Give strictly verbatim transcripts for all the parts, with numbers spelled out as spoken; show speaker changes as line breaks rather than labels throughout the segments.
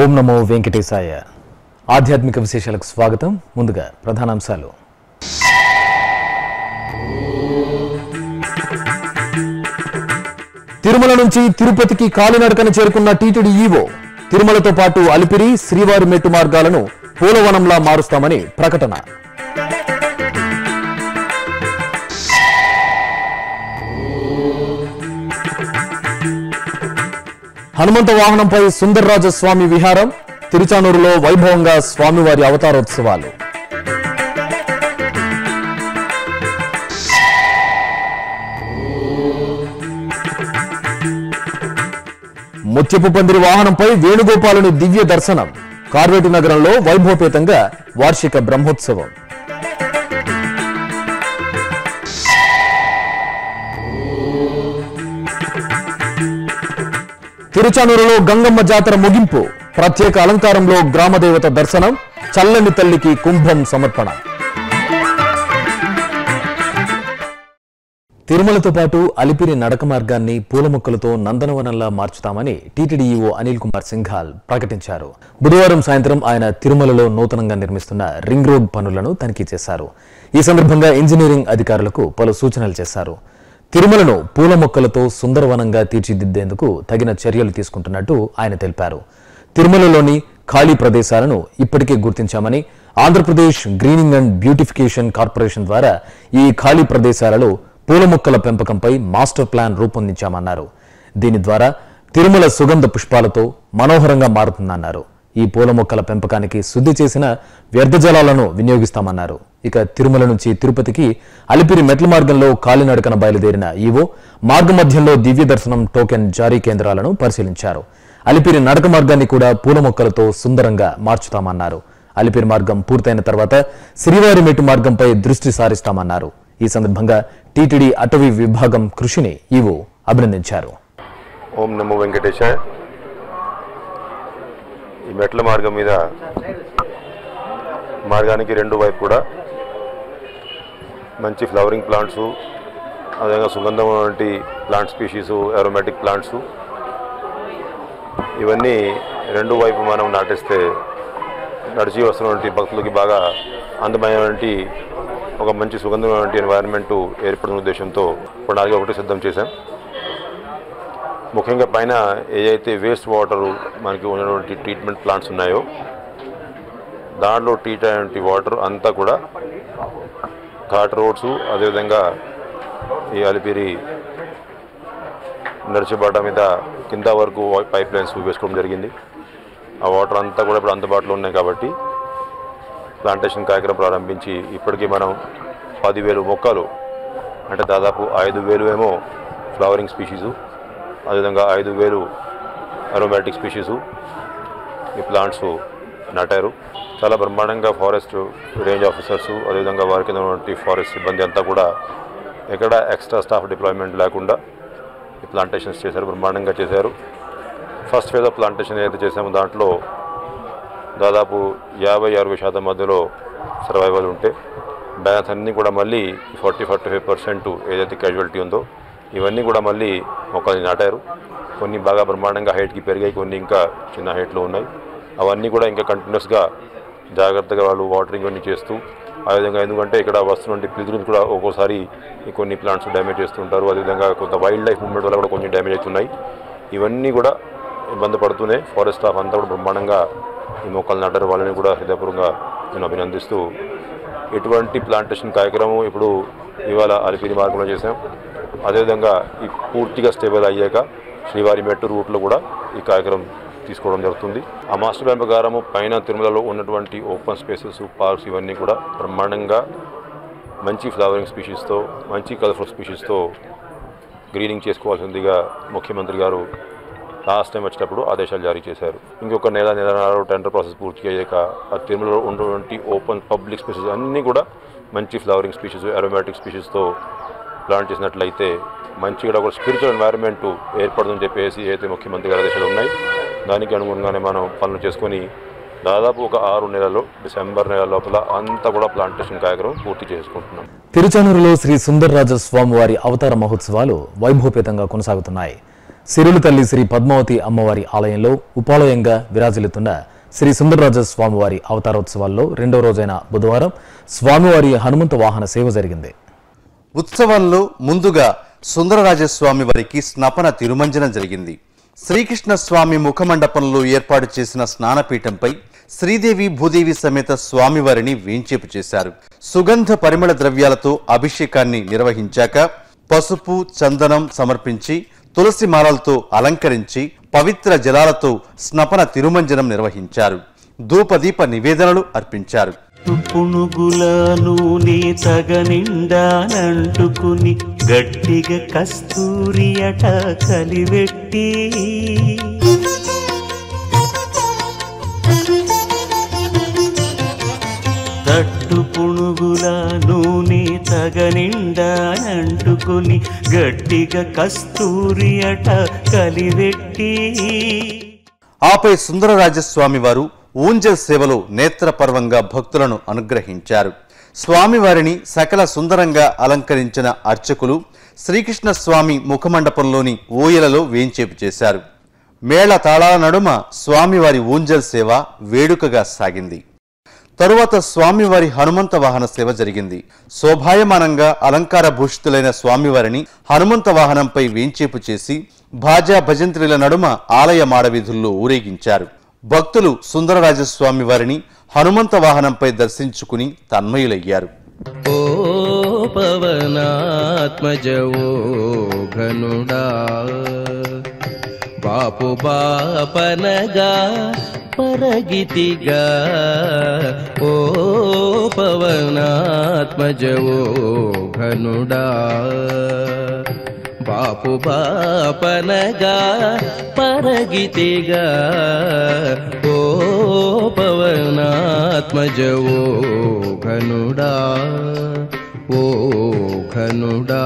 ఓం నమో వెంకటేశాయ. ఆధ్యాత్మిక విశేషాలకు స్వాగతం. ముందుగా ప్రధానాంశాలు. తిరుమల నుంచి తిరుపతికి కాలినడకన చేరుకున్న టీటీడీ ఈవో తిరుమలతో పాటు అలిపిరి, శ్రీవారి మెట్టు మార్గాలను పూలవనంలా మారుస్తామని ప్రకటన. హనుమంత వాహనంపై సుందరరాజ స్వామి విహారం, తిరుచానూరులో వైభవంగా స్వామివారి అవతారోత్సవాలు. ముత్యపు పందిరి వాహనంపై వేణుగోపాలుని దివ్య దర్శనం, కార్వేటి నగరంలో వైభవపేతంగా వార్షిక బ్రహ్మోత్సవం. తిరుచానూరులో గంగమ్మ జాతర ముగింపు, ప్రత్యేక అలంకారంలో గ్రామదేవత దర్శనం, చల్లని తల్లికి కుంభం సమర్పణ. తిరుమలతో పాటు అలిపిరి నడక మార్గాన్ని పూల మొక్కలతో నందనవనంలా మార్చుతామని టీటీడీ ఈవో అనిల్ కుమార్ సింఘాల్ ప్రకటించారు. బుధవారం సాయంత్రం ఆయన తిరుమలలో నూతనంగా నిర్మిస్తున్న రింగ్ రోడ్ పనులను తనిఖీ చేశారు. ఈ సందర్భంగా ఇంజనీరింగ్ అధికారులకు పలు సూచనలు చేశారు. తిరుమలను పూల మొక్కలతో సుందరవనంగా తీర్చిదిద్దేందుకు తగిన చర్యలు తీసుకుంటున్నట్టు ఆయన తెలిపారు. తిరుమలలోని ఖాళీ ప్రదేశాలను ఇప్పటికే గుర్తించామని, Andhra Pradesh greening and beautification corporation ద్వారా ఈ ఖాళీ ప్రదేశాలలో పూల మొక్కల పెంపకంపై మాస్టర్ ప్లాన్ రూపొందించామన్నారు. దీని ద్వారా తిరుమల సుగంధ పుష్పాలతో మనోహరంగా మారుతుందన్నారు. ఈ పూల మొక్కల పెంపకానికి శుద్ధి చేసిన వ్యర్థ జలాలను వినియోగిస్తామన్నారు. ఇక తిరుమల నుంచి తిరుపతికి అలిపిరి మెట్ల మార్గంలో కాలినడకన బయలుదేరిన ఈవో మార్గ మధ్యంలో దివ్య దర్శనం టోకెన్ జారీ కేంద్రాలను పరిశీలించారు. అలిపిరి నడక మార్గాన్ని కూడా పూల మొక్కలతో సుందరంగా మార్చుతామన్నారు. అలిపిరి మార్గం పూర్తయిన తర్వాత శ్రీవారి మెట్టు మార్గంపై దృష్టి సారిస్తామన్నారు. ఈ సందర్భంగా టీటీడీ అటవీ విభాగం కృషిని ఈవో అభినందించారు.
ఓం నమో వెంకటేశాయ. ఈ మెట్ల మార్గం మీద మార్గానికి రెండు వైపు కూడా మంచి ఫ్లవరింగ్ ప్లాంట్స్, అదేవిధంగా సుగంధం వంటి ప్లాంట్ స్పీషీసు, అరోమాటిక్ ప్లాంట్స్, ఇవన్నీ రెండు వైపు మనం నాటిస్తే నడిచి వస్తున్నటువంటి భక్తులకి బాగా అందమైనటువంటి ఒక మంచి సుగంధమైనటువంటి ఎన్వైరన్మెంటు ఏర్పడిన ఉద్దేశంతో ప్రణాళిక ఒకటి సిద్ధం చేశాం. ముఖ్యంగా పైన ఏదైతే వేస్ట్ వాటరు మనకి ఉన్నటువంటి ట్రీట్మెంట్ ప్లాంట్స్ ఉన్నాయో దాంట్లో ట్రీట్ అయినటువంటి వాటర్ అంతా కూడా ఘాట్ రోడ్స్, అదేవిధంగా ఈ అలిపిరి నడిచేబాట మీద కింద వరకు పైప్ లైన్స్ వేసుకోవడం జరిగింది. ఆ వాటర్ అంతా కూడా ఇప్పుడు అందుబాటులో ఉన్నాయి కాబట్టి ప్లాంటేషన్ కార్యక్రమం ప్రారంభించి ఇప్పటికీ మనం పదివేలు మొక్కలు, అంటే దాదాపు ఐదు వేలు ఏమో ఫ్లవరింగ్ స్పీషీసు, అదేవిధంగా ఐదు వేలు అరోమాటిక్ స్పీషీసు ఈ ప్లాంట్స్ నాటారు. చాలా బ్రహ్మాండంగా ఫారెస్ట్ రేంజ్ ఆఫీసర్స్, అదేవిధంగా వారికి ఉన్నటువంటి ఫారెస్ట్ సిబ్బంది అంతా కూడా ఎక్కడ ఎక్స్ట్రా స్టాఫ్ డిప్లాయ్మెంట్ లేకుండా ఈ ప్లాంటేషన్స్ చేశారు, బ్రహ్మాండంగా చేశారు. ఫస్ట్ ఫేజ్ ఆఫ్ ప్లాంటేషన్ ఏదైతే చేసామో దాంట్లో దాదాపు యాభై అరవై శాతం మధ్యలో సర్వైవల్ ఉంటే బ్యాలెన్స్ అన్నీ కూడా మళ్ళీ ఫార్టీ ఫార్టీ ఫైవ్ పర్సెంట్ ఏదైతే క్యాజువాలిటీ ఉందో ఇవన్నీ కూడా మళ్ళీ మొక్కల్ని నాటారు. కొన్ని బాగా బ్రహ్మాండంగా హైట్కి పెరిగాయి, కొన్ని ఇంకా చిన్న హైట్లో ఉన్నాయి. అవన్నీ కూడా ఇంకా కంటిన్యూస్గా జాగ్రత్తగా వాళ్ళు వాటరింగ్ అన్నీ చేస్తూ, అదేవిధంగా ఎందుకంటే ఇక్కడ వస్తున్నటువంటి పిల్గ్రిమ్స్ కూడా ఒక్కోసారి కొన్ని ప్లాంట్స్ డ్యామేజ్ చేస్తుంటారు, అదేవిధంగా కొంత వైల్డ్ లైఫ్ మూవ్మెంట్ వల్ల కూడా కొంచెం డ్యామేజ్ అవుతున్నాయి. ఇవన్నీ కూడా ఇబ్బంది పడుతూనే ఫారెస్ట్ స్టాఫ్ అంతా కూడా బ్రహ్మాండంగా ఈ మొక్కలు నాటారు. వాళ్ళని కూడా హృదయపూర్వకంగా నేను అభినందిస్తూ ఎటువంటి ప్లాంటేషన్ కార్యక్రమం ఇప్పుడు ఇవాళ అలిపిరి మార్గంలో చేసాం. అదేవిధంగా ఈ పూర్తిగా స్టేబుల్ అయ్యాక శ్రీవారి మెట్టు రూట్లో కూడా ఈ కార్యక్రమం తీసుకోవడం జరుగుతుంది. ఆ మాస్టర్ ప్లాన్ ప్రకారము పైన తిరుమలలో ఉన్నటువంటి ఓపెన్ స్పేసెస్, పార్క్స్ ఇవన్నీ కూడా బ్రహ్మాండంగా మంచి ఫ్లవరింగ్ స్పీషీస్తో, మంచి కలర్ఫుల్ స్పీషీస్తో గ్రీనింగ్ చేసుకోవాల్సిందిగా ముఖ్యమంత్రి గారు లాస్ట్ టైం వచ్చేటప్పుడు ఆదేశాలు జారీ చేశారు. ఇంకొక నెల నెలన్నర టెండర్ ప్రాసెస్ పూర్తి అయ్యాక ఆ తిరుమలలో ఉన్నటువంటి ఓపెన్ పబ్లిక్ స్పేసెస్ అన్నీ కూడా మంచి ఫ్లవరింగ్ స్పీషీస్, అరోమాటిక్ స్పీషీస్తో ప్లాంట్ చేసినట్లయితే మంచిగా ఒక స్పిరిచువల్ ఎన్వైరన్మెంట్ ఏర్పడుతుందని చెప్పేసి ఏదైతే ముఖ్యమంత్రి గారి ఆదేశాలు ఉన్నాయి దానికి అనుగుణంగానే మనం పనులు చేసుకొని దాదాపు ఒక ఆరు నెలల్లో డిసెంబర్ నెల లోపల అంతా కూడా ప్లాంటేషన్ కార్యక్రమం పూర్తి చేసుకుంటున్నాం.
తిరుచానూరులో శ్రీ సుందరరాజ స్వామివారి అవతార మహోత్సవాలు వైభవపేతంగా కొనసాగుతున్నాయి. సిరులు తల్లి శ్రీ పద్మావతి అమ్మవారి ఆలయంలో ఉపాలయంగా విరాజిల్లుతున్న శ్రీ సుందరరాజ స్వామివారి అవతారోత్సవాల్లో రెండో రోజైన బుధవారం స్వామివారి హనుమంత వాహన సేవ జరిగింది.
ఉత్సవంలో ముందుగా సుందరరాజస్వామి వారికి స్నపన తిరుమంజనం జరిగింది. శ్రీకృష్ణ స్వామి ముఖమండపంలో ఏర్పాటు చేసిన స్నానపీఠంపై శ్రీదేవి భూదేవి సమేత స్వామివారిని వేంచేపు చేశారు. సుగంధ పరిమళ ద్రవ్యాలతో అభిషేకాన్ని నిర్వహించాక పసుపు చందనం సమర్పించి తులసి మాలలతో అలంకరించి పవిత్ర జలాలతో స్నపన తిరుమంజనం నిర్వహించారు. ధూపదీప నివేదనలు అర్పించారు.
పునుగుల నూనె తగనిండానంటుకుని గట్టిగా కస్తూరి అట కలివెట్టి తట్టు పునుగుల నూనె తగనిండానంటుకుని గట్టిగా కస్తూరి అట కలివెట్టి
ఆపై సుందరరాజస్వామి వారు ఊంజల్ సేవలో నేత్రపర్వంగా భక్తులను అనుగ్రహించారు. స్వామివారిని సకల సుందరంగా అలంకరించిన అర్చకులు శ్రీకృష్ణ స్వామి ముఖమండపంలోని ఊయలలో వేంచేపు చేశారు. మేళ తాళాల నడుమ స్వామివారి ఊంజల్ సేవ వేడుకగా సాగింది. తరువాత స్వామివారి హనుమంత వాహన సేవ జరిగింది. శోభాయమానంగా అలంకార భూషితులైన స్వామివారిని హనుమంత వాహనంపై వేంచేపు చేసి భాజా భజంత్రిల నడుమ ఆలయ మాడవీధుల్లో ఊరేగించారు. భక్తులు సుందరరాజస్వామి వారిని హనుమంత వాహనంపై దర్శించుకుని తన్మయులయ్యారు.
ఓ పవనాత్మజవో ఘనుడా బాపు బాపనగా పరగితిగా ఓ పవనాత్మజవో ఘనుడా బాపు బాపనగా పరగితిగా ఓ పవనాత్మజవో ఘనుడా ఓ ఘనుడా.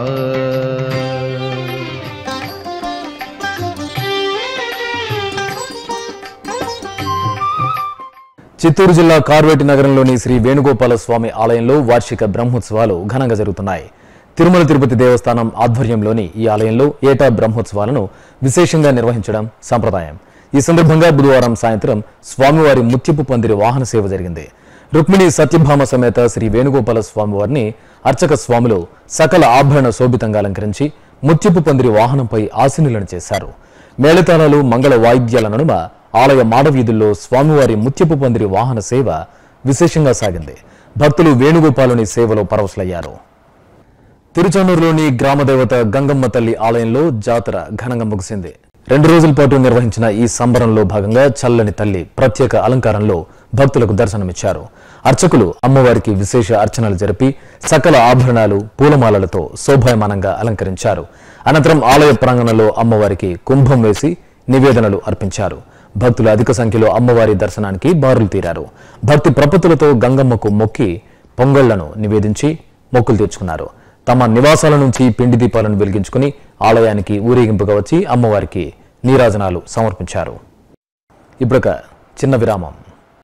చిత్తూరు జిల్లా కార్వేటి నగరంలోని శ్రీ వేణుగోపాల స్వామి ఆలయంలో వార్షిక బ్రహ్మోత్సవాలు ఘనంగా జరుగుతున్నాయి. తిరుమల తిరుపతి దేవస్థానం ఆధ్వర్యంలోని ఈ ఆలయంలో ఏటా బ్రహ్మోత్సవాలను విశేషంగా నిర్వహించడం సంప్రదాయం. ఈ సందర్భంగా బుధవారం సాయంత్రం స్వామివారి ముత్యపు పందిరి వాహన సేవ జరిగింది. రుక్మిణి సత్యభామ సమేత శ్రీ వేణుగోపాల స్వామివారిని అర్చక స్వాములు సకల ఆభరణ శోభితంగా అలంకరించి ముత్యపు పందిరి వాహనంపై ఆసీనులను చేశారు. మేళతాళాలు మంగళ వాయిద్యాల నడుమ ఆలయ మాడవీధుల్లో స్వామివారి ముత్యపు పందిరి వాహన సేవ విశేషంగా సాగింది. భక్తులు వేణుగోపాలుని సేవలో పరవశులయ్యారు. తిరుచానూరులోని గ్రామదేవత గంగమ్మ తల్లి ఆలయంలో జాతర ఘనంగా ముగిసింది. రెండు రోజుల పాటు నిర్వహించిన ఈ సంబరంలో భాగంగా చల్లని తల్లి ప్రత్యేక అలంకారంలో భక్తులకు దర్శనమిచ్చారు. అర్చకులు అమ్మవారికి విశేష అర్చనలు జరిపి సకల ఆభరణాలు పూలమాలలతో శోభాయమానంగా అలంకరించారు. అనంతరం ఆలయ ప్రాంగణంలో అమ్మవారికి కుంభం వేసి నివేదనలు అర్పించారు. భక్తులు అధిక సంఖ్యలో అమ్మవారి దర్శనానికి బారులు తీరారు. భక్తి ప్రపత్తులతో గంగమ్మకు మొక్కి పొంగళ్లను నివేదించి మొక్కులు తీర్చుకున్నారు. తమ నివాసాల నుంచి పిండి దీపాలను వెలిగించుకుని ఆలయానికి ఊరేగింపుగా వచ్చి అమ్మవారికి నీరాజనాలు సమర్పించారు. ఇప్పుడొక చిన్న విరామం.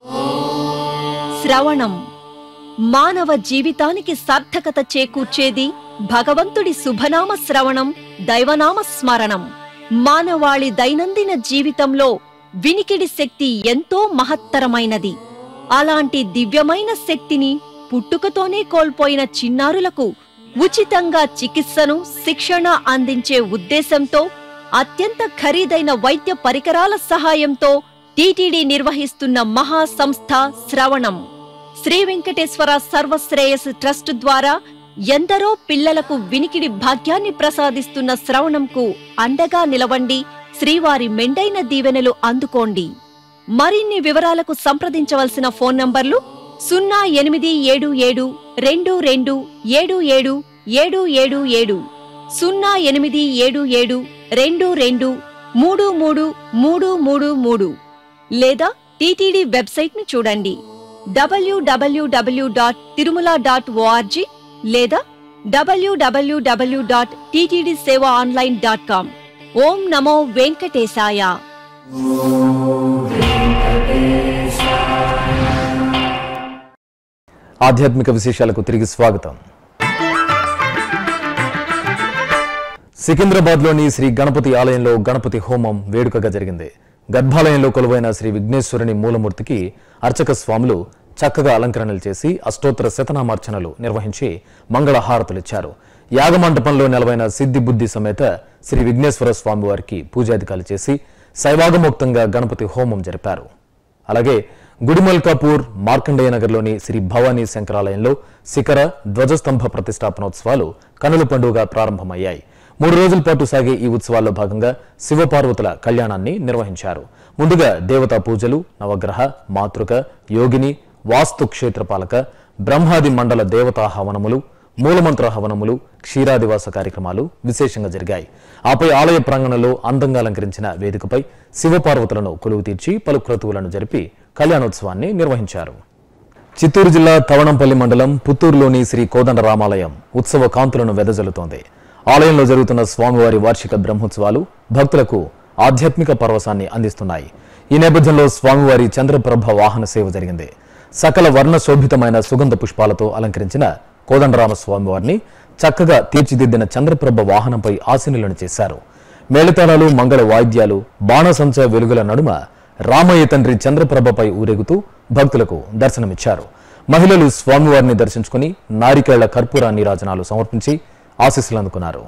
శ్రవణం మానవ జీవితానికి సార్థకత చేకూర్చేది భగవంతుడి శుభనామ శ్రవణం, దైవనామ స్మరణం. మానవాళి దైనందిన జీవితంలో వినికిడి శక్తి ఎంతో మహత్తరమైనది. అలాంటి దివ్యమైన శక్తిని పుట్టుకతోనే కోల్పోయిన చిన్నారులకు ఉచితంగా చికిత్సను, శిక్షణ అందించే ఉద్దేశంతో అత్యంత ఖరీదైన వైద్య పరికరాల సహాయంతో టీటీడీ నిర్వహిస్తున్న మహా సంస్థ శ్రవణం. శ్రీ వెంకటేశ్వర సర్వశ్రేయస్ ట్రస్ట్ ద్వారా ఎందరో పిల్లలకు వినికిడి భాగ్యాన్ని ప్రసాదిస్తున్న శ్రవణంకు అండగా నిలవండి. శ్రీవారి మెండైన దీవెనలు అందుకోండి. మరిన్ని వివరాలకు సంప్రదించవలసిన ఫోన్ నంబర్లు సున్నా ఎనిమిది ఏడు ఏడు రెండు రెండు ఏడు ఏడు ఏడు ఏడు ఏడు, సున్నా ఎనిమిది ఏడు ఏడు రెండు రెండు మూడు మూడు మూడు మూడు మూడు, లేదా టీటీడీ వెబ్సైట్ ను చూడండి WWW dot Tirumala dot ORG లేదా WWW dot TTD Seva online dot com. ఓం నమో వెంకటేశాయ.
ఆధ్యాత్మిక విశేషాలకు తిరిగి స్వాగతం. సికింద్రాబాద్లోని శ్రీ గణపతి ఆలయంలో గణపతి హోమం వేడుకగా జరిగింది. గర్భాలయంలో కొలువైన శ్రీ విఘ్నేశ్వరుని మూలమూర్తికి అర్చక స్వాములు చక్కగా అలంకరణలు చేసి అష్టోత్తర శతనామార్చనలు నిర్వహించి మంగళహారతులిచ్చారు. యాగమంటపంలో నెలవైన సిద్ధి బుద్ధి సమేత శ్రీ విఘ్నేశ్వర స్వామి వారికి పూజాధికాలు చేసి శైవాగమోక్తంగా గణపతి హోమం జరిపారు. అలాగే గుడిమల్కాపూర్ మార్కండేయ నగర్లోని శ్రీ భవానీ శంకరాలయంలో శిఖర ధ్వజస్తంభ ప్రతిష్టాపనోత్సవాలు కనుల పండుగ ప్రారంభమయ్యాయి. మూడు రోజుల పాటు సాగే ఈ ఉత్సవాల్లో భాగంగా శివపార్వతుల కళ్యాణాన్ని నిర్వహించారు. ముందుగా దేవతా పూజలు, నవగ్రహ, మాతృక, యోగిని, వాస్తు క్షేత్రపాలక, బ్రహ్మాది మండల దేవతా హవనములు, మూలమంత్ర హవనములు, క్షీరాదివాస కార్యక్రమాలు విశేషంగా జరిగాయి. ఆపై ఆలయ ప్రాంగణంలో అందంగా అలంకరించిన వేదికపై శివపార్వతులను కొలువు తీర్చి పలు క్రతువులను జరిపి కళ్యాణోత్సవాన్ని నిర్వహించారు. చిత్తూరు జిల్లా తవణంపల్లి మండలం పుత్తూరులోని శ్రీ కోదండ రామాలయం ఉత్సవ కాంతులను వెదజల్లుతోంది. ఆలయంలో జరుగుతున్న స్వామివారి వార్షిక బ్రహ్మోత్సవాలు భక్తులకు ఆధ్యాత్మిక పరవశాన్ని అందిస్తున్నాయి. ఈ నేపథ్యంలో స్వామివారి చంద్రప్రభ వాహన సేవ జరిగింది. సకల వర్ణ శోభితమైన సుగంధ పుష్పాలతో అలంకరించిన కోదండరామ స్వామివారిని చక్కగా తీర్చిదిద్దిన చంద్రప్రభ వాహనంపై ఆసీనులను చేశారు. మేళతాళాలు, మంగళ వాయిద్యాలు, బాణసంచ వెలుగుల నడుమ రామయ్య తండ్రి చంద్రప్రభపై ఊరేగుతూ భక్తులకు దర్శనమిచ్చారు. మహిళలు స్వామివారిని దర్శించుకుని నారికేళ్ల కర్పూర నీరాజనాలు సమర్పించి ఆశీస్సులు అందుకున్నారు.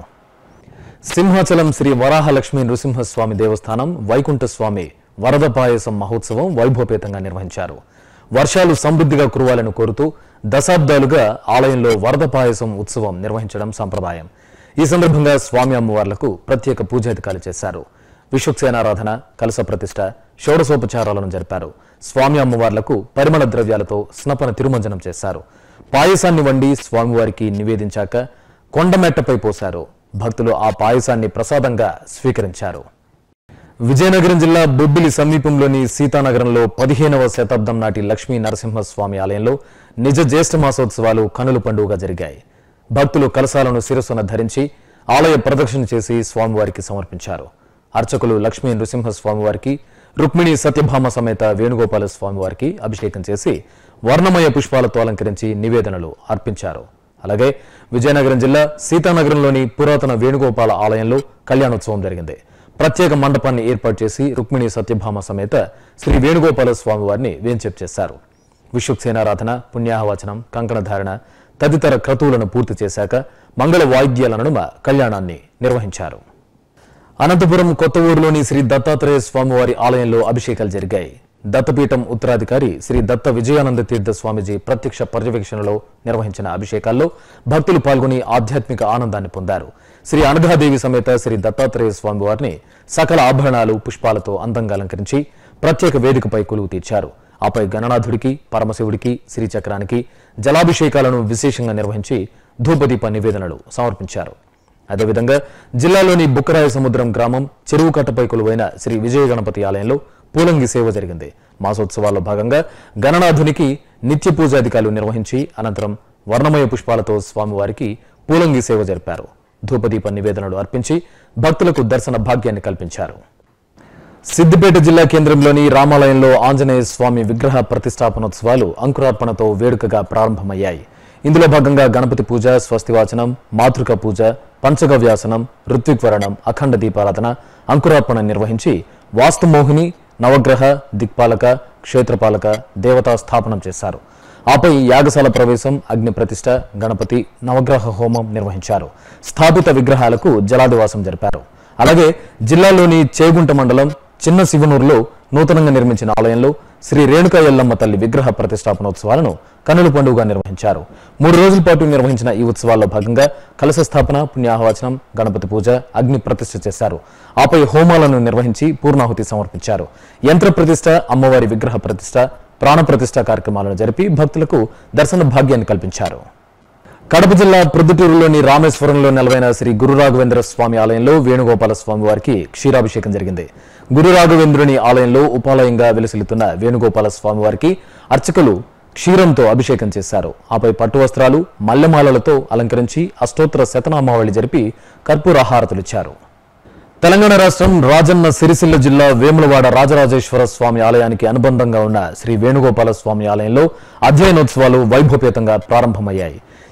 సింహాచలం శ్రీ వరాహలక్ష్మీ నృసింహస్వామి దేవస్థానం వైకుంఠ స్వామి వరద పాయసం మహోత్సవం వైభవపేతంగా నిర్వహించారు. వర్షాలు సమృద్ధిగా కురవాలని కోరుతూ దశాబ్దాలుగా ఆలయంలో వరద పాయసం ఉత్సవం నిర్వహించడం సంప్రదాయం. ఈ సందర్భంగా స్వామి అమ్మవార్లకు ప్రత్యేక పూజాధికాలు చేశారు. విశ్వక్సేనారాధన, కలశ ప్రతిష్ఠ, షోడశోపచారాలను జరిపారు. స్వామి అమ్మవార్లకు పరిమళ ద్రవ్యాలతో స్నపన తిరుమంజనం చేశారు. పాయసాన్ని వండి స్వామివారికి నివేదించాక కొండమెట్టపై పోశారు. భక్తులు ఆ పాయసాన్ని ప్రసాదంగా స్వీకరించారు. విజయనగరం జిల్లా బొబ్బిలి సమీపంలోని సీతానగరంలో పదిహేనవ శతాబ్దం నాటి లక్ష్మీ నరసింహస్వామి ఆలయంలో నిజ జ్యేష్ఠ మాసోత్సవాలు కనుల పండుగగా జరిగాయి. భక్తులు కలశాలను శిరస్సున ధరించి ఆలయ ప్రదక్షిణ చేసి స్వామివారికి సమర్పించారు. అర్చకులు లక్ష్మీ నృసింహస్వామివారికి, రుక్మిణి సత్యభామ సమేత వేణుగోపాల స్వామివారికి అభిషేకం చేసి వర్ణమయ పుష్పాలతో అలంకరించి నివేదనలు అర్పించారు. అలాగే విజయనగరం జిల్లా సీతానగరంలోని పురాతన వేణుగోపాల ఆలయంలో కళ్యాణోత్సవం జరిగింది. ప్రత్యేక మండపాన్ని ఏర్పాటు చేసి రుక్మిణి సత్యభామ సమేత శ్రీ వేణుగోపాల స్వామివారిని వేంచేపు చేశారు. విశ్వక్సేనారాధన, పుణ్యాహవచనం, కంకణధారణ తదితర క్రతువులను పూర్తి చేశాక మంగళ వాయిద్యాల నడుమ కళ్యాణాన్ని నిర్వహించారు. అనంతపురం కొత్త ఊరులోని శ్రీ దత్తాత్రేయ స్వామివారి ఆలయంలో అభిషేకాలు జరిగాయి. దత్తపీఠం ఉత్తరాధికారి శ్రీ దత్త విజయానంద తీర్థ స్వామిజీ ప్రత్యక్ష పర్యవేక్షణలో నిర్వహించిన అభిషేకాల్లో భక్తులు పాల్గొని ఆధ్యాత్మిక ఆనందాన్ని పొందారు. శ్రీ అనఘాదేవి సమేత శ్రీ దత్తాత్రేయ స్వామివారిని సకల ఆభరణాలు, పుష్పాలతో అందంగా అలంకరించి ప్రత్యేక వేదికపై కొలువు తీర్చారు. ఆపై గణనాథుడికి, పరమశివుడికి, శ్రీచక్రానికి జలాభిషేకాలను విశేషంగా నిర్వహించి ధూపదీప నివేదనలు సమర్పించారు. అదేవిధంగా జిల్లాలోని బుక్కరాయ సముద్రం గ్రామం చెరువుకట్టపై కొలువైన శ్రీ విజయ గణపతి ఆలయంలో పూలంగి సేవ జరిగింది. మాసోత్సవాల్లో భాగంగా గణనాథునికి నిత్య పూజాధికాలు నిర్వహించి అనంతరం వర్ణమయ పుష్పాలతో స్వామివారికి పూలంగి సేవ జరిపారు. ధూపదీప నివేదనలు అర్పించి భక్తులకు దర్శన భాగ్యాన్ని కల్పించారు. సిద్దిపేట జిల్లా కేంద్రంలోని రామాలయంలో ఆంజనేయ స్వామి విగ్రహ ప్రతిష్టాపనోత్సవాలు అంకురార్పణతో వేడుకగా ప్రారంభమయ్యాయి. ఇందులో భాగంగా గణపతి పూజ, స్వస్తివాచనం, మాతృక పూజ, పంచగవ్యాసనం, ఋత్విక్వరణం, అఖండ దీపారాధన, అంకురార్పణ నిర్వహించి వాస్తుమోహిని, నవగ్రహ, దిక్పాలక, క్షేత్రపాలక దేవతా స్థాపనం చేశారు. ఆపై యాగశాల ప్రవేశం, అగ్ని ప్రతిష్ఠ, గణపతి నవగ్రహ హోమం నిర్వహించారు. స్థాపిత విగ్రహాలకు జలాదివాసం జరిపారు. అలాగే జిల్లాలోని చేగుంట మండలం చిన్న శివనూరులో నూతనంగా నిర్మించిన ఆలయంలో శ్రీ రేణుకా ఎల్లమ్మ తల్లి విగ్రహ ప్రతిష్టాపనోత్సవాలను కనుల పండుగగా నిర్వహించారు. మూడు రోజుల పాటు నిర్వహించిన ఈ ఉత్సవాల్లో భాగంగా కలశ స్థాపన, పుణ్యాహవచనం, గణపతి పూజ, అగ్ని ప్రతిష్ఠ చేశారు. ఆపై హోమాలను నిర్వహించి పూర్ణాహుతి సమర్పించారు. యంత్ర ప్రతిష్ఠ, అమ్మవారి విగ్రహ ప్రతిష్ఠ, ప్రాణ ప్రతిష్ఠ కార్యక్రమాలను జరిపి భక్తులకు దర్శన భాగ్యాన్ని కల్పించారు. కడప జిల్లా ప్రొద్దుటూరులోని రామేశ్వరంలో నెలవైన శ్రీ గురు రాఘవేంద్ర స్వామి ఆలయంలో వేణుగోపాల స్వామి వారికి క్షీరాభిషేకం జరిగింది. గురు రాఘవేంద్రుని ఆలయంలో ఉపాలయంగా వెలసిల్లుతున్న వేణుగోపాల స్వామి వారికి అర్చకులు క్షీరంతో అభిషేకం చేశారు. ఆపై పట్టు వస్త్రాలు, మల్లెమాలలతో అలంకరించి అష్టోత్తర శతనామావళి జరిపి కర్పూరహారతులిచ్చారు. తెలంగాణ రాష్ట్రం రాజన్న సిరిసిల్ల జిల్లా వేములవాడ రాజరాజేశ్వర స్వామి ఆలయానికి అనుబంధంగా ఉన్న శ్రీ వేణుగోపాల స్వామి ఆలయంలో అధ్యయనోత్సవాలు వైభవపేతంగా ప్రారంభమయ్యాయి.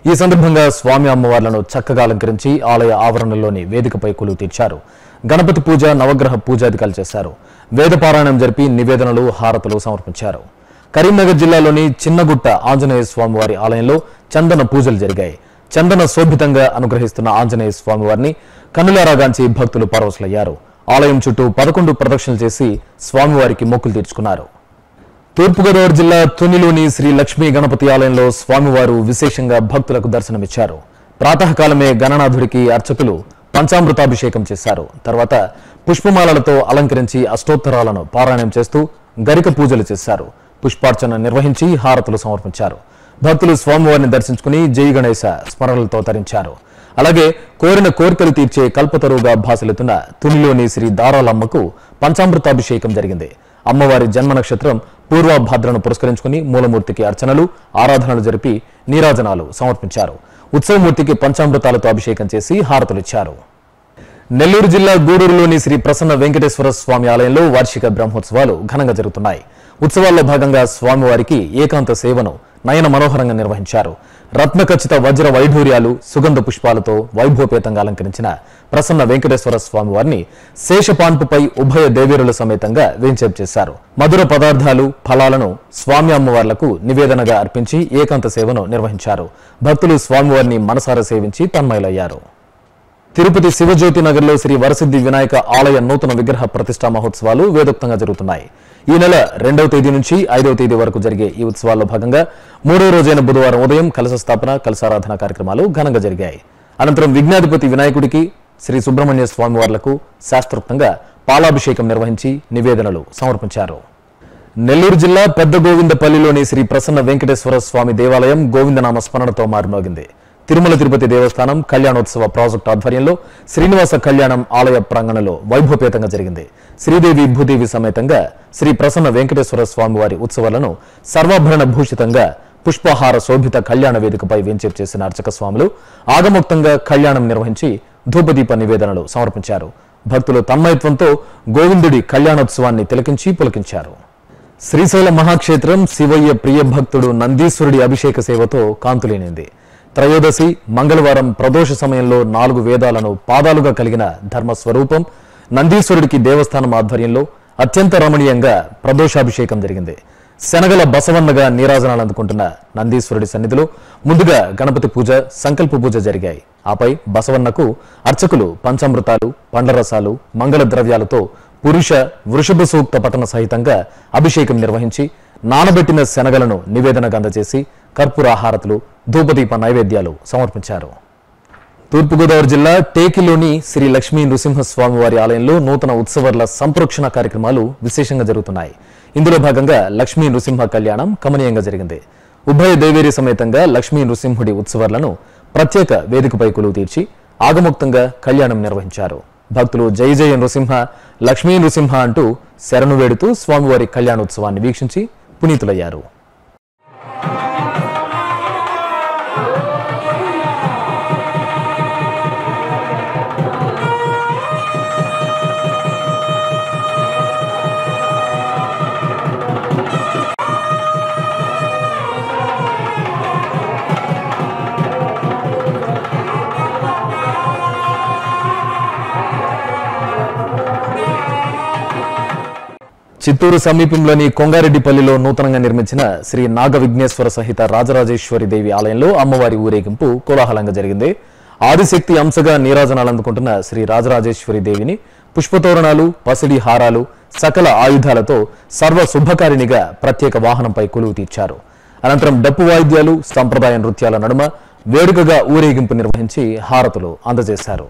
ఈ సందర్భంగా స్వామి అమ్మవార్లను చక్కగా అలంకరించి ఆలయ ఆవరణలోని వేదికపై కొలువు తీర్చారు. గణపతి పూజ, నవగ్రహ పూజాధికాలు చేశారు. వేదపారాయణం జరిపి నివేదనలు, హారతులు సమర్పించారు. కరీంనగర్ జిల్లాలోని చిన్నగుట్ట ఆంజనేయ స్వామివారి ఆలయంలో చందన పూజలు జరిగాయి. చందన శోభితంగా అనుగ్రహిస్తున్న ఆంజనేయ స్వామివారిని కన్నులారాగాంచి భక్తులు పరవశులయ్యారు. ఆలయం చుట్టూ పదకొండు ప్రదక్షిణలు చేసి స్వామివారికి మొక్కులు తీర్చుకున్నారు. తూర్పుగోదావరి జిల్లా తునిలోని శ్రీ లక్ష్మీ గణపతి ఆలయంలో స్వామివారు విశేషంగా భక్తులకు దర్శనమిచ్చారు. ప్రాతకాలమే గణనాథుడికి అర్చకులు పంచామృతాభిషేకం చేశారు. తర్వాత పుష్పమాలలతో అలంకరించి అష్టోత్తరాలను పారాయణం చేస్తూ గరిక పూజలు చేశారు. పుష్పార్చన నిర్వహించి హారతులు సమర్పించారు. భక్తులు స్వామివారిని దర్శించుకుని జై గణేశ స్మరణలతో తరించారు. అలాగే కోరిన కోరికలు తీర్చే కల్పతరువుగా భాసలుతున్న తునిలోని శ్రీ దారాలమ్మకు పంచామృతాభిషేకం జరిగింది. అమ్మవారి జన్మ నక్షత్రం పూర్వభాద్రను పురస్కరించుకుని మూలమూర్తికి అర్చనలు, ఆరాధనలు జరిపి నీరాజనాలు సమర్పించారు. ఉత్సవమూర్తికి పంచామృతాలతో అభిషేకం చేసి హారతులిచ్చారు. నెల్లూరు జిల్లా గూడూరులోని శ్రీ ప్రసన్న వెంకటేశ్వర స్వామి ఆలయంలో వార్షిక బ్రహ్మోత్సవాలు ఘనంగా జరుగుతున్నాయి. ఉత్సవాల్లో భాగంగా స్వామివారికి ఏకాంత సేవను నయన మనోహరంగా నిర్వహించారు. రత్నఖచిత వజ్ర వైఢూర్యాలు, సుగంధ పుష్పాలతో వైభవపేతంగా అలంకరించిన ప్రసన్న వెంకటేశ్వర స్వామి వారిని శేషపాన్పుపై ఉభయ దేవేరుల సమేతంగా వేంచేపు చేశారు. మధుర పదార్థాలు, ఫలాలను స్వామి అమ్మవార్లకు నివేదనగా అర్పించి ఏకాంత సేవను నిర్వహించారు. భక్తులు స్వామివారిని మనసారా సేవించి తన్మయులయ్యారు. తిరుపతి శివజ్యోతి నగర్లో శ్రీ వరసిద్ధి వినాయక ఆలయ నూతన విగ్రహ ప్రతిష్టా మహోత్సవాలు వేదోక్తంగా జరుగుతున్నాయి. ఈ నెల రెండవ తేదీ నుంచి ఐదవ తేదీ వరకు జరిగే ఈ ఉత్సవాల్లో భాగంగా మూడో రోజైన బుధవారం ఉదయం కలశ స్థాపన, కలశారాధన కార్యక్రమాలు ఘనంగా జరిగాయి. అనంతరం విఘ్నాధిపతి వినాయకుడికి, శ్రీ సుబ్రహ్మణ్య స్వామి వార్లకు శాస్త్రోక్తంగా పాలాభిషేకం నిర్వహించి నివేదనలు సమర్పించారు. నెల్లూరు జిల్లా పెద్ద గోవిందపల్లిలోని శ్రీ ప్రసన్న వెంకటేశ్వర స్వామి దేవాలయం గోవిందనామ స్మరణతో మారుమోగింది. తిరుమల తిరుపతి దేవస్థానం కళ్యాణోత్సవ ప్రాజెక్టు ఆధ్వర్యంలో శ్రీనివాస కళ్యాణం ఆలయ ప్రాంగణంలో వైభవపేతంగా జరిగింది. శ్రీదేవి భూదేవి సమేతంగా శ్రీ ప్రసన్న వెంకటేశ్వర స్వామివారి ఉత్సవాలను సర్వాభరణ భూషితంగా పుష్పహార శోభిత కళ్యాణ వేదికపై వేంచేపు చేసిన అర్చక స్వాములు ఆగమోక్తంగా కళ్యాణం నిర్వహించి ధూపదీప నివేదనలు సమర్పించారు. భక్తులు తన్మయత్వంతో గోవిందుడి కళ్యాణోత్సవాన్ని తిలకించి పులకించారు. శ్రీశైల మహాక్షేత్రం శివయ్య ప్రియ భక్తుడు నందీశ్వరుడి అభిషేక సేవతో కాంతులేనింది. త్రయోదశి మంగళవారం ప్రదోష సమయంలో నాలుగు వేదాలను పాదాలుగా కలిగిన ధర్మస్వరూపం నందీశ్వరుడికి దేవస్థానం ఆధ్వర్యంలో అత్యంత రమణీయంగా ప్రదోషాభిషేకం జరిగింది. శనగల బసవన్నగా నీరాజనాలు అందుకుంటున్న నందీశ్వరుడి సన్నిధిలో ముందుగా గణపతి పూజ, సంకల్ప పూజ జరిగాయి. ఆపై బసవన్నకు అర్చకులు పంచామృతాలు, పండ్లరసాలు, మంగళ ద్రవ్యాలతో పురుష వృషభ సూక్త పఠన సహితంగా అభిషేకం నిర్వహించి నానబెట్టిన శనగలను నివేదనగా అందజేసి కర్పూరాహారతులు, ధూపదీప నైవేద్యాలు సమర్పించారు. తూర్పుగోదావరి జిల్లా టేకిలోని శ్రీ లక్ష్మీ నృసింహస్వామి వారి ఆలయంలో నూతన ఉత్సవాల సంప్రోక్షణ కార్యక్రమాలు విశేషంగా జరుగుతున్నాయి. ఇందులో భాగంగా లక్ష్మీ నృసింహ కళ్యాణం కమనీయంగా జరిగింది. ఉభయ దేవేరి సమేతంగా లక్ష్మీ నృసింహుడి ఉత్సవాలను ప్రత్యేక వేదికపై కొలువు తీర్చి ఆగమోక్తంగా కళ్యాణం నిర్వహించారు. భక్తులు జై జయ నృసింహ, లక్ష్మీ నృసింహ అంటూ శరణు వేడుతూ స్వామివారి కళ్యాణోత్సవాన్ని వీక్షించి పునీతులయ్యారు. చిత్తూరు సమీపంలోని కొంగారెడ్డిపల్లిలో నూతనంగా నిర్మించిన శ్రీ నాగ విఘ్నేశ్వర సహిత రాజరాజేశ్వరి దేవి ఆలయంలో అమ్మవారి ఊరేగింపు కోలాహలంగా జరిగింది. ఆదిశక్తి అంశగా నీరాజనాలు అందుకుంటున్న శ్రీ రాజరాజేశ్వరి దేవిని పుష్పతోరణాలు, పసిడి హారాలు, సకల ఆయుధాలతో సర్వ శుభకారిణిగా ప్రత్యేక వాహనంపై కొలువు తీర్చారు. అనంతరం డప్పు వాయిద్యాలు, సంప్రదాయ నృత్యాల నడుమ వేడుకగా ఊరేగింపు నిర్వహించి హారతులు అందజేశారు.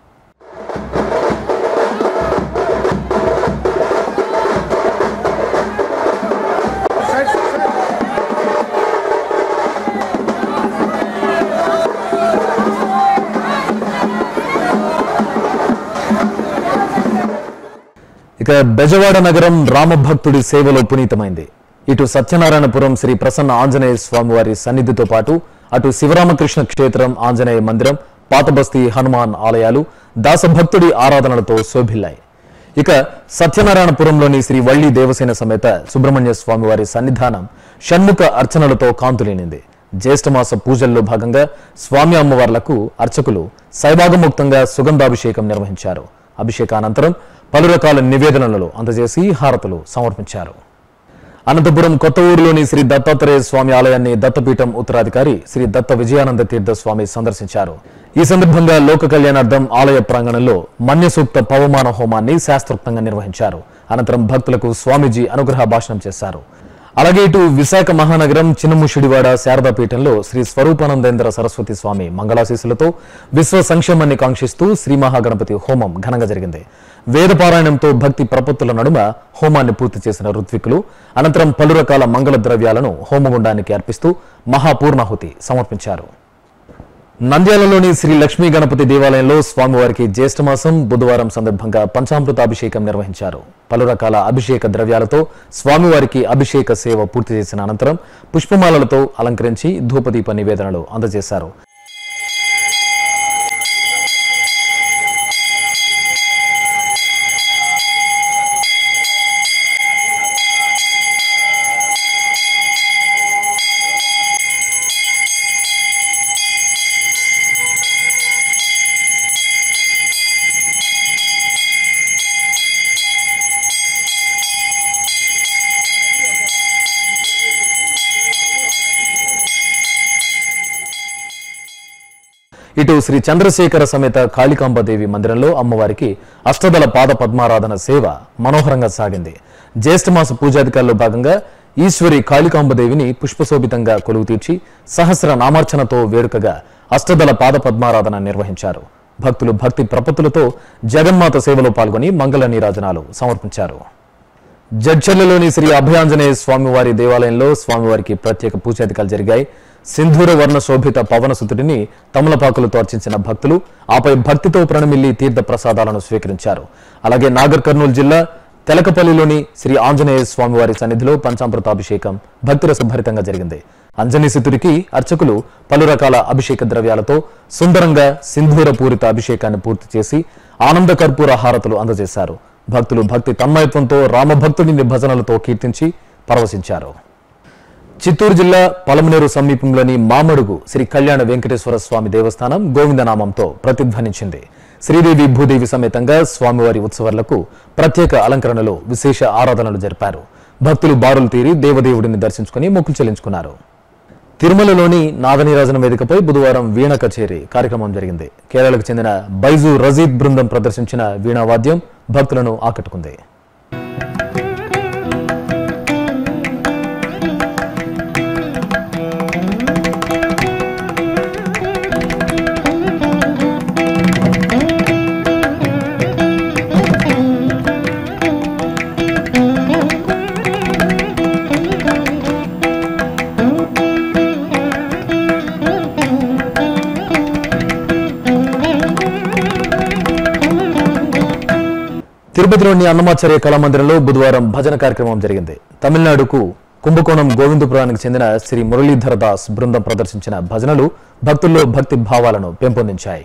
ఇక బెజవాడ నగరం రామభక్తుడి సేవలో పునీతమైంది. ఇటు సత్యనారాయణపురం శ్రీ ప్రసన్న ఆంజనేయ స్వామివారి సన్నిధితో పాటు అటు శివరామకృష్ణ క్షేత్రం, ఆంజనేయ మందిరం, పాతబస్తీ హనుమాన్ ఆలయాలు దాసభక్తుడి ఆరాధనలతో శోభిల్లాయి. ఇక సత్యనారాయణపురంలోని శ్రీ వల్లి దేవసేన సమేత సుబ్రహ్మణ్య స్వామివారి సన్నిధానం షణ్ముఖ అర్చనలతో కాంతులేనింది. జ్యేష్ఠమాస పూజల్లో భాగంగా స్వామి అమ్మవార్లకు అర్చకులు శైవాగముక్తంగా సుగంధాభిషేకం నిర్వహించారు. అభిషేకానంతరం పలు రకాల నివేదనలను అందజేసి హారతులు సమర్పించారు. అనంతపురం కొత్త ఊరులోని శ్రీ దత్తాత్రేయ స్వామి ఆలయాన్ని దత్తపీఠం ఉత్తరాధికారి శ్రీ దత్త విజయానంద తీర్థ స్వామి సందర్శించారు. ఈ సందర్భంగా లోక కళ్యాణార్థం ఆలయ ప్రాంగణంలో మన్యసూక్త పవమాన హోమాన్ని శాస్త్రోక్తంగా నిర్వహించారు. అనంతరం భక్తులకు స్వామీజీ అనుగ్రహ భాషణం చేశారు. అలాగే ఇటు విశాఖ మహానగరం చిన్నముషిడివాడ శారదాపీఠంలో శ్రీ స్వరూపానందేంద్ర సరస్వతి స్వామి మంగళాశీసులతో విశ్వ సంక్షేమాన్ని కాంక్షిస్తూ శ్రీ మహాగణపతి హోమం ఘనంగా జరిగింది. వేదపారాయణంతో భక్తి ప్రపత్తుల నడుమ హోమాన్ని పూర్తి చేసిన ఋత్వికులు అనంతరం పలు రకాల మంగళ ద్రవ్యాలను హోమగుండానికి అర్పిస్తూ మహాపూర్ణాహుతి సమర్పించారు. నంద్యాలలోని శ్రీ లక్ష్మీ గణపతి దేవాలయంలో స్వామివారికి జ్యేష్ఠమాసం బుధవారం సందర్భంగా పంచామృతాభిషేకం నిర్వహించారు. పలు రకాల అభిషేక ద్రవ్యాలతో స్వామివారికి అభిషేక సేవ పూర్తి చేసిన అనంతరం పుష్పమాలలతో అలంకరించి ధూపదీప నివేదనలు అందజేశారు. ఇటు శ్రీ చంద్రశేఖర సమేత కాళికాంబదేవి మందిరంలో అమ్మవారికి అష్టదళ పాద పద్మారాధన సేవ మనోహరంగా సాగింది. జ్యేష్ఠమాస పూజాధికారుల్లో భాగంగా ఈశ్వరి కాళికాంబదేవిని పుష్పశోభితంగా కొలువు తీర్చి సహస్ర నామార్చనతో వేడుకగా అష్టదళ పాద పద్మారాధన నిర్వహించారు. భక్తులు భక్తి ప్రపత్తులతో జగన్మాత సేవలో పాల్గొని మంగళ నీరాజనాలు సమర్పించారు. జడ్చర్లలోని శ్రీ అభయాంజనేయ స్వామివారి దేవాలయంలో స్వామివారికి ప్రత్యేక పూజాధికాలు జరిగాయి. సింధూర వర్ణ శోభిత పవనసుతుడిని తమలపాకులతో అర్చించిన భక్తులు ఆపై భక్తితో ప్రణమిల్లి తీర్థ ప్రసాదాలను స్వీకరించారు. అలాగే నాగర్ కర్నూలు జిల్లా తెలకపల్లిలోని శ్రీ ఆంజనేయ స్వామివారి సన్నిధిలో పంచామృతాభిషేకం భక్తిరసభరితంగా జరిగింది. అంజనీసుతుడికి అర్చకులు పలు రకాల అభిషేక ద్రవ్యాలతో సుందరంగా సింధూర పూరిత అభిషేకాన్ని పూర్తి చేసి ఆనంద కర్పూర హారతులు అందజేశారు. భక్తులు భక్తి తన్మయత్వంతో రామభక్తుడిని భజనలతో కీర్తించి పరవశించారు. చిత్తూరు జిల్లా పలమనేరు సమీపంలోని మామడుగు శ్రీ కళ్యాణ వెంకటేశ్వర స్వామి దేవస్థానం గోవిందనామంతో ప్రతిధ్వనించింది. శ్రీదేవి భూదేవి సమేతంగా స్వామివారి ఉత్సవాలకు ప్రత్యేక అలంకరణలో విశేష ఆరాధనలు జరిపారు. భక్తులు బారులు తీరి దేవదేవుడిని దర్శించుకుని మొక్కులు చెల్లించుకున్నారు. తిరుమలలోని నాదనీరాజన వేదికపై బుధవారం వీణ కచేరీ కార్యక్రమం జరిగింది. కేరళకు చెందిన బైజు రజీద్ బృందం ప్రదర్శించిన వీణావాద్యం భక్తులను ఆకట్టుకుంది. తిరుపతిలోని అన్నమాచార్య కళామందిరంలో బుధవారం భజన కార్యక్రమం జరిగింది. తమిళనాడుకు కుంభకోణం గోవిందపురానికి చెందిన శ్రీ మురళీధర దాస్ బృందం ప్రదర్శించిన భజనలు భక్తుల్లో భక్తి భావాలను పెంపొందించాయి.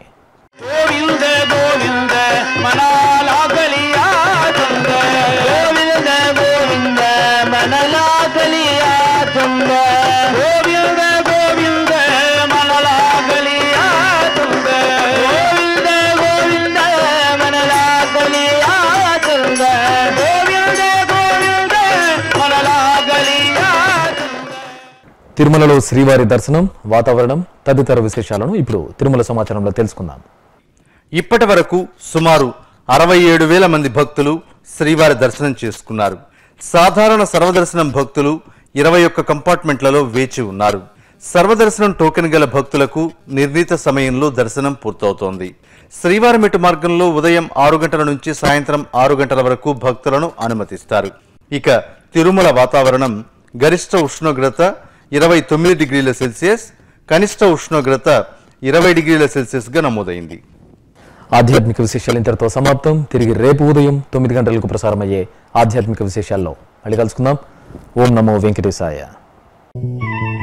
తిరుమలలో శ్రీవారి దర్శనం, వాతావరణం తదితర విశేషాలను ఇప్పుడు తిరుమల సమాచారంలో తెలుసుకుందాం.
ఇప్పటి వరకు సుమారు అరవై ఏడు వేల మంది భక్తులు శ్రీవారి దర్శనం చేసుకున్నారు. సాధారణ సర్వదర్శనం భక్తులు ఇరవై ఒక్క కంపార్ట్మెంట్లలో వేచి ఉన్నారు. సర్వదర్శనం టోకెన్ గల భక్తులకు నిర్ణీత సమయంలో దర్శనం పూర్తవుతోంది. శ్రీవారి మెట్టు మార్గంలో ఉదయం ఆరు గంటల నుంచి సాయంత్రం ఆరు గంటల వరకు భక్తులను అనుమతిస్తారు. ఇక తిరుమల వాతావరణం గరిష్ట ఉష్ణోగ్రత ఇరవై తొమ్మిది డిగ్రీల సెల్సియస్, కనిష్ట ఉష్ణోగ్రత ఇరవై డిగ్రీల సెల్సియస్ గా నమోదైంది.
ఆధ్యాత్మిక విశేషాలు ఇంతటితో సమాప్తం. తిరిగి రేపు ఉదయం తొమ్మిది గంటలకు ప్రసారమయ్యే ఆధ్యాత్మిక విశేషాల్లో మళ్ళీ కలుసుకుందాం. ఓం నమో వెంకటేశాయ.